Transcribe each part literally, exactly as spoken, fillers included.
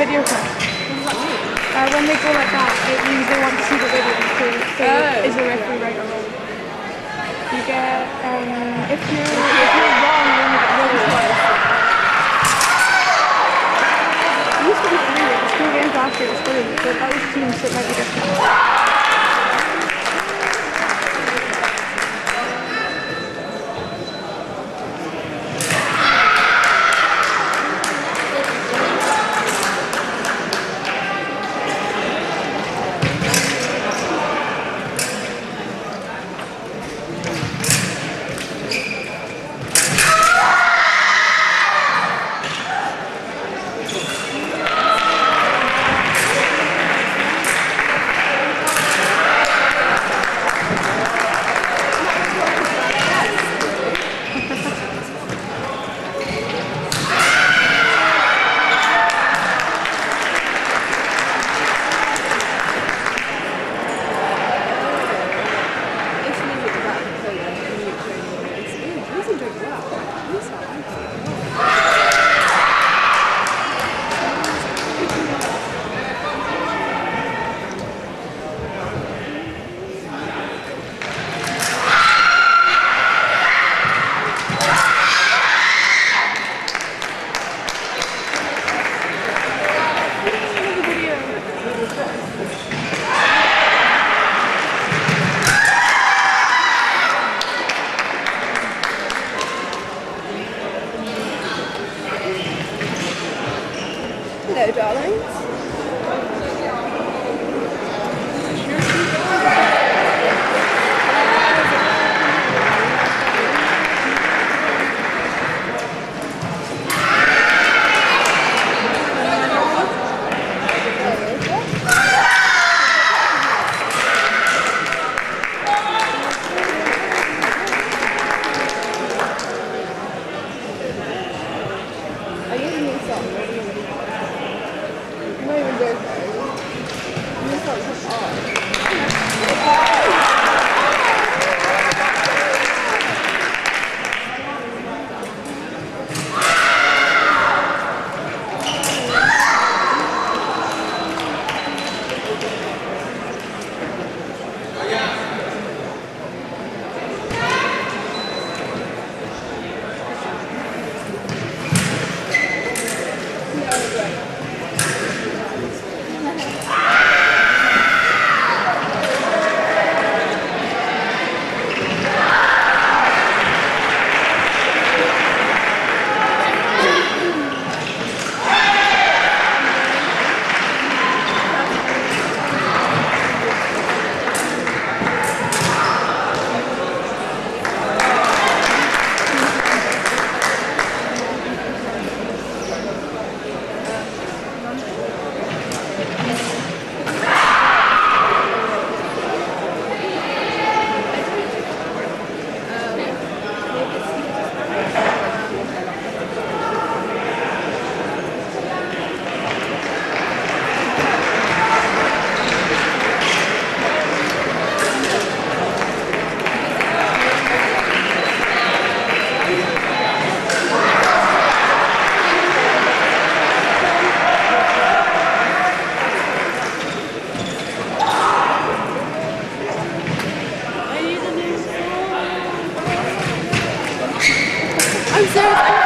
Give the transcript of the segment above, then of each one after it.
video call. What does that mean? Uh, when they go like that, it means they want to see the video to say, Oh. is the referee right or wrong? You get, um, if you're, if you're wrong, you only get one twice. It used to be free, the school games last year was free, but that was teams, so it might be different. Hello, darlings. Are you using these songs? I'm not even joking. These songs are art. I'm sorry.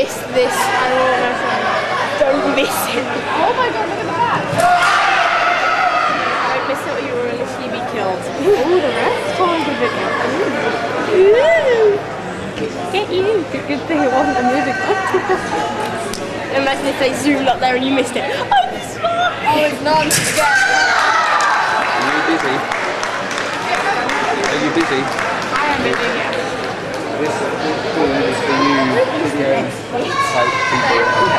miss this animal wrestling. Don't miss it. Oh my god, look at that! Don't miss it or you will literally be killed. Ooh, the rest? Oh, good video. Ooh. Get you! Good, good thing it wasn't a music one. Imagine if they zoomed up there and you missed it. I'm smart! Oh, it's non-forget. Are you busy? Are you busy? I am busy, yeah. This food is for you video type people.